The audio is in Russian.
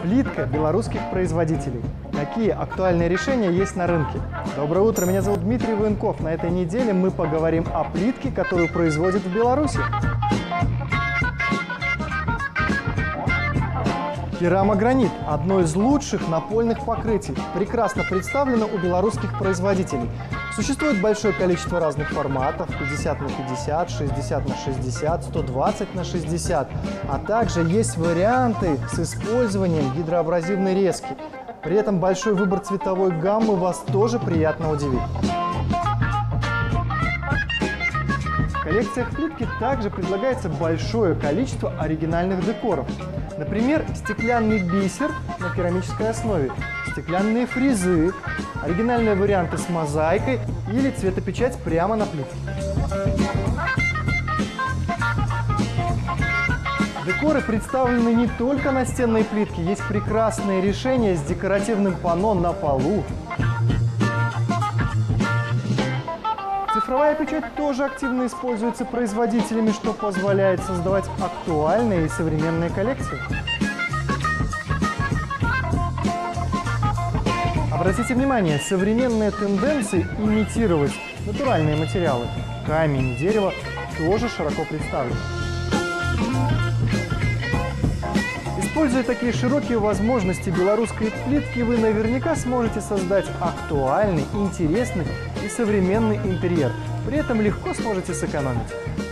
Плитка белорусских производителей. Какие актуальные решения есть на рынке? Доброе утро, меня зовут Дмитрий Военков. На этой неделе мы поговорим о плитке, которую производят в Беларуси. Керамогранит – одно из лучших напольных покрытий. Прекрасно представлено у белорусских производителей. Существует большое количество разных форматов – 50 на 50, 60 на 60, 120 на 60. А также есть варианты с использованием гидроабразивной резки. При этом большой выбор цветовой гаммы вас тоже приятно удивит. В коллекциях плитки также предлагается большое количество оригинальных декоров. Например, стеклянный бисер на керамической основе, стеклянные фрезы, оригинальные варианты с мозаикой или цветопечать прямо на плитке. Декоры представлены не только на стенной плитке, есть прекрасные решения с декоративным панно на полу. Цифровая печать тоже активно используется производителями, что позволяет создавать актуальные и современные коллекции. Обратите внимание, современные тенденции имитировать натуральные материалы, камень, дерево, тоже широко представлены. Используя такие широкие возможности белорусской плитки, вы наверняка сможете создать актуальный, интересный и современный интерьер. При этом легко сможете сэкономить.